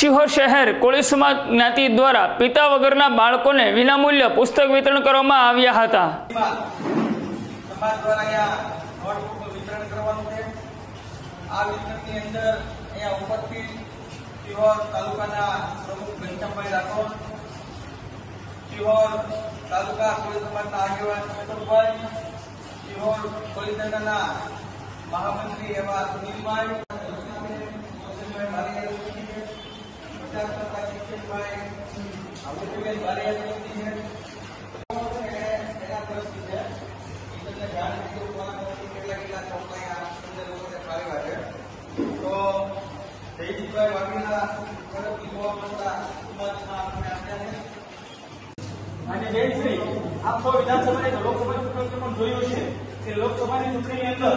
શિહોર શહેર કોળી સમાજ જ્ઞાતિ દ્વારા પિતા વગરના બાળકોને વિનામૂલ્ય પુસ્તક વિતરણ કરવામાં આવ્યા હતા। સમાજ દ્વારા નોટબુક વિતરણ કરવાનું છે। આ વિતરણની અંદર ઉપરથી શિહોર તાલુકાના પ્રમુખ ઘનશ્યામભાઈ રાઠોડ, શિહોર તાલુકા કોળી સમાજના આગેવાન કેતનભાઈ, શિહોર કોળી દંડના મહામંત્રી એવા સુનિલભાઈ, आप सौ विधानसभा लोकसभा चूंटणी जोयुं छे के लोकसभा चूंटणी अंदर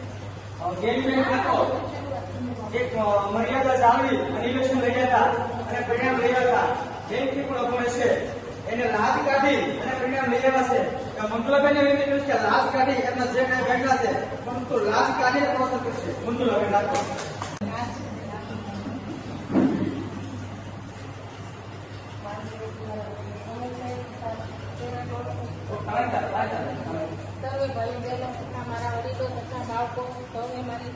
एक मर्यादा जाळवी इलेक्शन लड्या था અને પરિણામ લઈ હતા। બેંકની પણ અપોને છે એને લાજ કાઢી અને પરિણામ લઈ આવ્યા છે। મંજુલાબેનને વિનંતી કરું કે લાજ કાઢી એમના જે કઈ બેઠા છે પરંતુ લાજ કાઢીને પ્રોસેસ કરશે। મંજુલાબેન રાખો। સર્વે ભાઈઓ બહેનો તથા મારા વડીલો તથા બાળકો સૌને મારી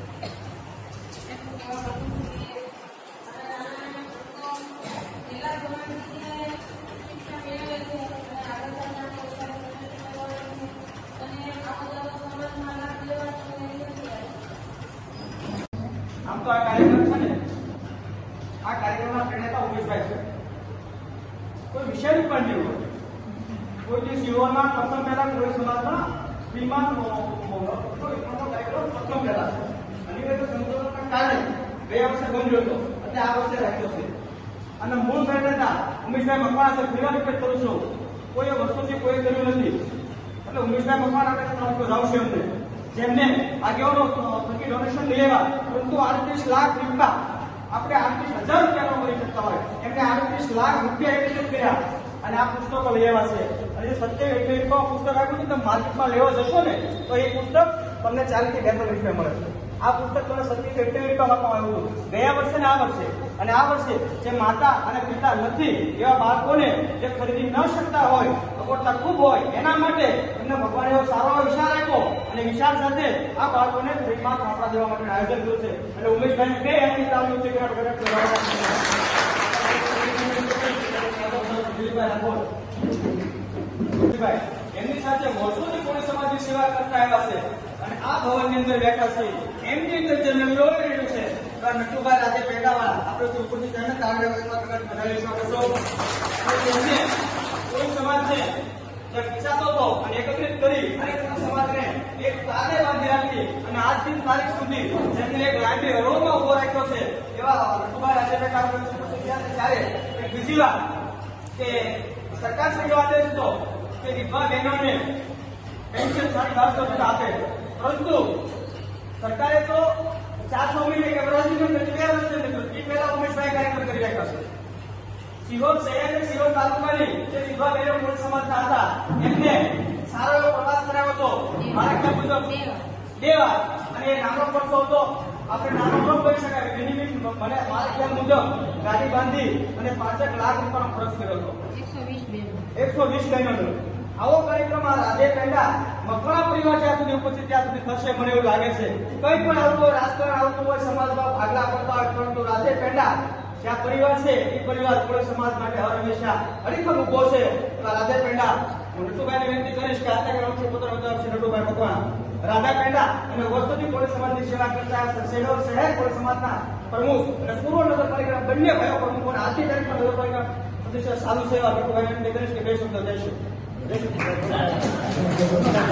આમ તો આ કાર્યક્રમ છે ને, આ કાર્યક્રમના પ્રેરણા ઉમેશભાઈ છે। કોઈ વિષયનું પણ નહીં હોય, કોઈ શિહોરમાં પ્રથમ પહેલા કોળી સમાજના વિમાન કાર્યક્રમ પ્રથમ પહેલા છે। અનિવાર્ય સંશોધનના કારણે ગયા વર્ષે બન્યો હતો અને આ વર્ષે રાખ્યો છે। અને મૂળ પ્રેરણા ઉમેશભાઈ મકવાણા છે। ફરીવાર રિપીટ કરું છું, કોઈ વર્ષોથી કોઈ કર્યું નથી એટલે ઉમેશભાઈ મકવાણા આપણે રાવશે અમને જેમને આગેવાનો થકી ડોનેશન લઈ આવ્યા, પરંતુ 38 લાખ રૂપિયા આપણે 38,000 રૂપિયાનો કરી શકતા હોય એમને 38 લાખ રૂપિયા એકત્રિત કર્યા અને આ પુસ્તકો લઈ આવ્યા છે। અને જે 27 પુસ્તક આપ્યું છે તમે માર્કેટમાં લેવા જશો ને તો એ પુસ્તક તમને 40 થી 42 રૂપિયા મળે છે। આ પુસ્તક તમને 27 રૂપિયામાં આપવામાં આવ્યું હતું ગયા વર્ષે ને આ વર્ષે। અને આ વર્ષે જે માતા અને પિતા નથી એવા બાળકોને જે ખરીદી ન શકતા હોય, અગવડતા ખૂબ હોય, એના માટે એમને ભગવાને એવો સારો વિચાર આપ્યો અને વિચાર સાથે આ બાળકોને ફ્રીમાં ચોપડા દેવા માટે આયોજન કર્યું છે। અને ઉમેશભાઈ બે એમની ચાલુ છે એમની સાથે વર્ષોથી કોળી સમાજની સેવા કરતા આવ્યા છે અને આ ભવનની અંદર બેઠા છે। એમની અંદર જે નવીરો રહ્યું છે નટુભાઈ રાધે પેટાવાળા આપણે ઉપરથી જઈને કાર્યક્રમ બનાવીશું આપણે કોળી સમાજને જે વિચારતો હતો અને એકત્રિત કરી અને સમાજને એક તારે બાંધી રાખી અને આજની તારીખ સુધી જેમને એક લાંબી હરોળમાં ઉભો રાખ્યો છે એવા નટુભાઈ રાધે પેટાવાળા ત્યારે એક બીજી વાત કે સરકાર શ્રી વાત એ હતો કે વિધવા બહેનોને પેન્શન 1250 આપે, પરંતુ સરકારે તો 4 મહિને કે 2 વર્ષ પહેલા ઉમેશભાઈ કાર્યક્રમ કરી રાખ્યા છે। શિહોર શહેર અને શિહોર તાલુકાની જે વિધવા બહેનો કોળી સમાજના હતા એમને સારો એવો પ્રવાસ કરાવ્યો હતો મારા ખ્યાલ મુજબ 2 વાર અને એ નાનો પડતો હતો આપણે નાનો ન કરી શકાય બેનિફિટ મને મારા ખ્યાલ મુજબ ગાડી બાંધી અને 5 લાખ રૂપિયાનો ખર્ચ કર્યો હતો 120 બહેનો। આવો કાર્યક્રમ આ રાધે પેંડા મકવાણા પરિવાર જ્યાં સુધી ઉપસ્થિત ત્યાં સુધી થશે મને એવું લાગે છે। કંઈ પણ આવતું હોય, રાજકારણ આવતું હોય, સમાજમાં ભાગલા પડતા હોય, પરંતુ રાધે પેંડા જ્યાં પરિવાર છે એ પરિવાર કોળી સમાજ માટે હર હંમેશા અડીખમ ઉભો છે। રાધે પેંડા હું નટુભાઈને વિનંતી કરીશ કે આજના કાર્યક્રમથી પોતાનો વિચાર છે નટુભાઈ મકવાણા રાધા પેંડા અને વર્ષોથી કોળી સમાજની સેવા કરતા શહેર કોળી સમાજના પ્રમુખ અને પૂર્વ નગરપાલિકા બંને ભાઈઓ પ્રમુખોને આજની તારીખમાં નગરપાલિકા સારું સેવા નટુભાઈ વિનંતી કરીશ કે 2 શબ્દ જઈશું।